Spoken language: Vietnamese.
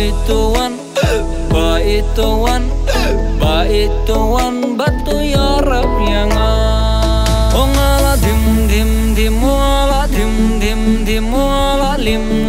baituan batu ya Rab yang ongala dim dim dim wala dim dim dim wala lim